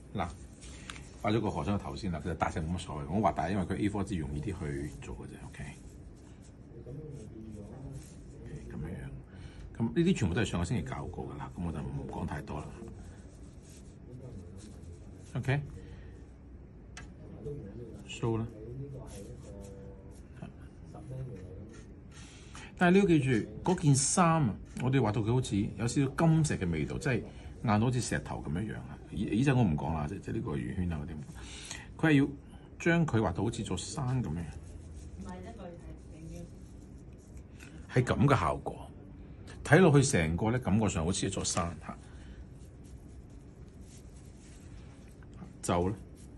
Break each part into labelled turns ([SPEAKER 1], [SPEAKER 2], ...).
[SPEAKER 1] 嗱，畫咗個和尚嘅頭先啦，其實大細冇乜所謂，我畫大因為佢 A4 紙容易啲去做嘅啫 ，OK。咁樣，咁呢啲全部都係上個星期教過㗎啦，咁我就唔講太多啦。OK， show 啦。但係你要記住，嗰件衫啊，我哋畫到佢好似有少少金石嘅味道，即係硬到好似石頭咁樣樣啊！呢隻我唔講啦，即係呢個圓圈啊嗰啲，佢係要將佢畫到好似座山咁樣，係咁嘅效果，睇落去成個咧感覺上好似一座山嚇。袖咧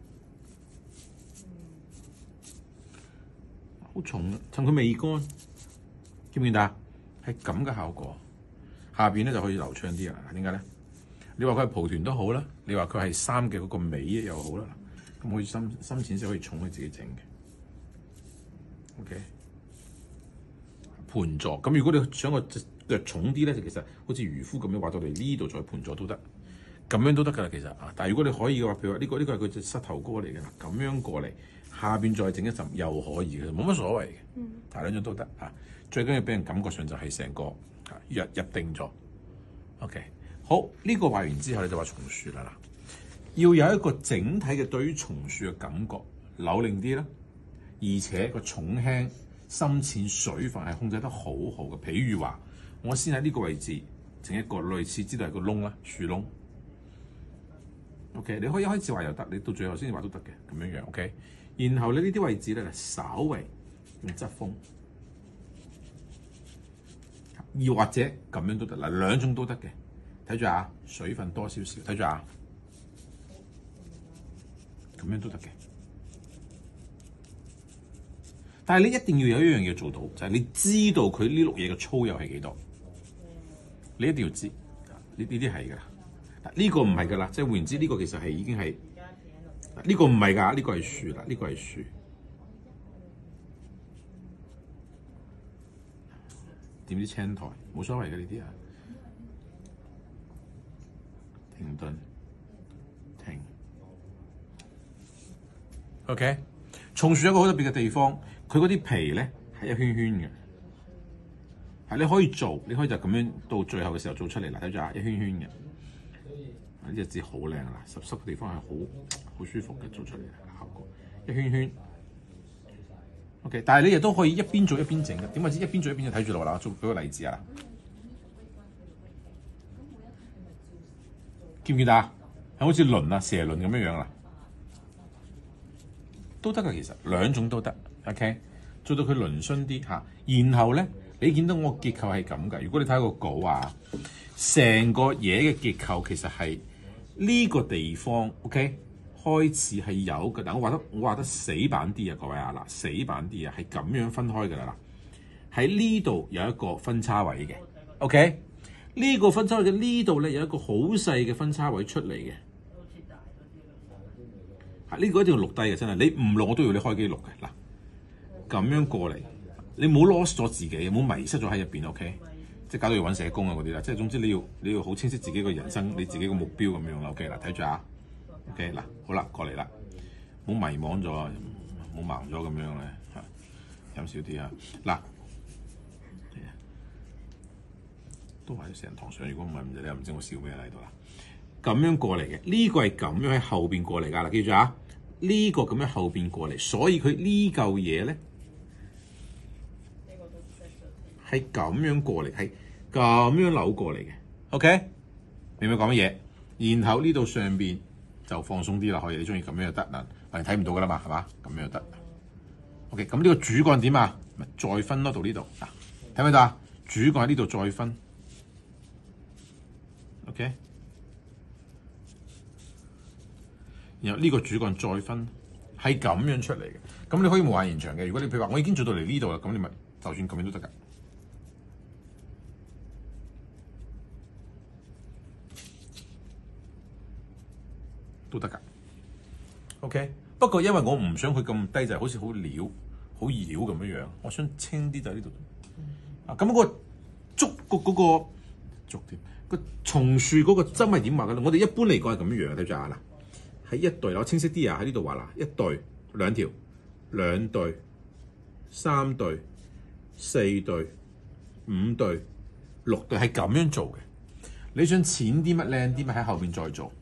[SPEAKER 1] 好重啊，趁佢未乾。見唔見到啊？係咁嘅效果，下邊咧就可以流暢啲啦。點解咧？你話佢係蒲團都好啦，你話佢係衫嘅嗰個尾又好啦，咁可以深淺色可以重佢自己整嘅。OK， 盤座咁，如果你想個腳重啲咧，就其實好似漁夫咁樣畫到嚟呢度再盤座都得，咁樣都得㗎啦。其實啊，但係如果你可以嘅話，譬如話呢個係佢隻膝頭哥嚟嘅啦，咁樣過嚟下邊再整一陣又可以嘅，冇乜所謂嘅。大兩種都得啊。最緊要俾人感覺上就係成個入定咗。OK， 好，呢個畫完之後，你就畫松樹啦。要有一個整體嘅對於松樹嘅感覺，扭擰啲啦，而且個重輕、深淺、水分係控制得好好嘅。譬如話，我先喺呢個位置整一個類似知道係個窿啦，樹窿。OK， 你可以一開始畫又得，你到最後先至畫都得嘅，咁樣樣。OK， 然後你呢啲位置咧，稍微用側鋒。要或者咁樣都得，嗱兩種都得嘅，睇住啊，水分多少少，睇住啊，咁樣都得嘅。但係你一定要有一樣嘢做到，就係你知道佢呢碌嘢嘅粗幼係幾多，你一定要知，呢啲係㗎啦。嗱呢個唔係㗎啦，即係換言之，呢個其實係已經係，呢個唔係㗎，呢個係樹啦，呢個係樹。點啲青苔冇所謂嘅呢啲啊，停頓停 ，OK。松樹有一個好特別嘅地方，佢嗰啲皮咧係一圈圈嘅，係你可以做，你可以就咁樣到最後嘅時候做出嚟啦。睇住啊，一圈圈嘅，呢隻字好靚啊！濕濕嘅地方係好舒服嘅，做出嚟嘅效果，一圈圈。OK， 但係你亦都可以一邊做一邊整嘅。點解知一邊做一邊就睇住落啦？做舉個例子啊，見唔見到啊？係好似輪啊、蛇輪咁樣樣啦，都得㗎。其實兩種都得。OK， 做到佢輪順啲嚇。然後咧，你見到我結構係咁㗎。如果你睇個稿啊，成個嘢嘅結構其實係呢個地方 OK。開始係有嘅，但我畫得死板啲啊，各位啊，嗱死板啲啊，係咁樣分開㗎啦。喺呢度有一個分叉位嘅 ，OK？ 呢個分叉位嘅呢度咧有一個好細嘅分叉位出嚟嘅。呢個一定要錄低嘅，真係你唔錄我都要你開機錄嘅。嗱，咁樣過嚟，你唔好 lost 咗自己，唔好迷失咗喺入邊 ，OK？ 即係搞到要揾社工啊嗰啲啦，即係總之你要好清晰自己個人生，你自己個目標咁樣啦 ，OK？ 嗱，睇住啊。OK 嗱，好啦，過嚟啦，冇迷惘咗，冇盲咗咁樣咧嚇，飲少啲啊！嗱，都係成堂上，如果唔係你又唔知我笑咩喺度啦。咁樣過嚟嘅，呢個係咁樣喺後邊過嚟㗎啦，記住啊！呢個咁樣後邊過嚟，所以佢呢嚿嘢咧係咁樣過嚟，係咁樣扭過嚟嘅。OK， 明唔明講乜嘢？然後呢度上邊。就放鬆啲啦，可以你中意咁樣就得嗱，係睇唔到噶啦嘛，係嘛？咁樣就得。OK， 咁呢個主幹點啊？咪再分咯，到呢度嗱，睇唔睇到啊？主幹喺呢度再分。OK， 然後呢個主幹再分，係咁樣出嚟嘅。咁你可以無限延長嘅。如果你譬如話我已經做到嚟呢度啦，咁你咪就算咁樣都得㗎。都得㗎 ，OK。不過因為我唔想佢咁低，就係好似好潦、好繞咁樣樣。我想清啲就喺呢度。啊，咁個竹嗰個竹點個松樹嗰個針係點畫㗎咧？我哋一般嚟講係咁樣樣，睇住下啦。 係一對，我清晰啲啊！喺呢度話啦，一對兩條，兩對、三對、四對、五對、六對，係咁樣做嘅。你想淺啲乜靚啲乜喺後邊再做，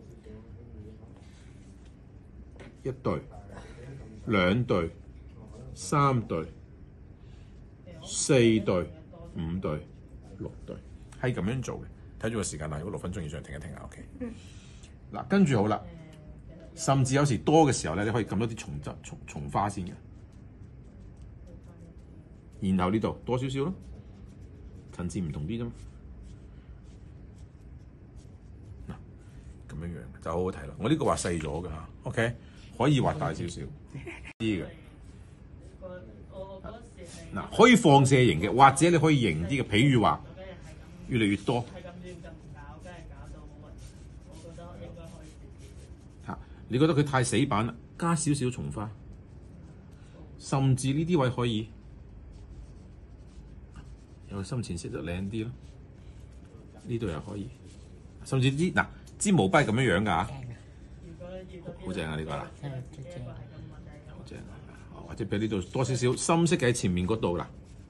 [SPEAKER 1] 一對、兩對、三對、四對、五對、六對，係咁樣做嘅。睇住個時間啦，如果6分鐘以上停一停啊 ，OK。嗱，跟住好啦，甚至有時多嘅時候咧，你可以撳多啲重花先嘅，然後呢度多少少咯，層次唔同啲啫嘛。嗱，咁樣樣就好好睇啦。我呢個畫細咗㗎嚇 ，OK， 可以畫大少少啲嘅。嗱，可以放射型嘅，或者你可以型啲嘅，譬如話越嚟越多。你覺得佢太死板啦，加少少重花，甚至呢啲位可以有個深淺色就靚啲咯。呢度又可以，甚至啲嗱支毛筆係咁樣樣㗎嚇，好正啊！呢個啦，好正啊！或者俾呢度多少少深色嘅喺前面嗰度啦，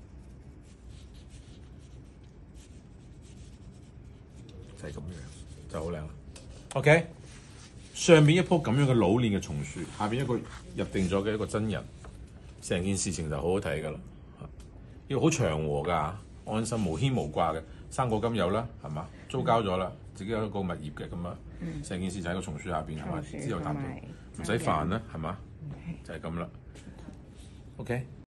[SPEAKER 1] 就係咁樣，就好靚啦。OK。上面一棵咁樣嘅老練嘅松樹，下邊一個入定咗嘅一個真人，成件事情就好好睇㗎啦。要好祥和㗎，安心無牽無掛嘅，生果金有啦，係嘛？租交咗啦，自己有一個物業嘅咁啊，成件事就喺個松樹下邊係嘛？之後談到唔使煩啦，係嘛？就係咁啦。OK。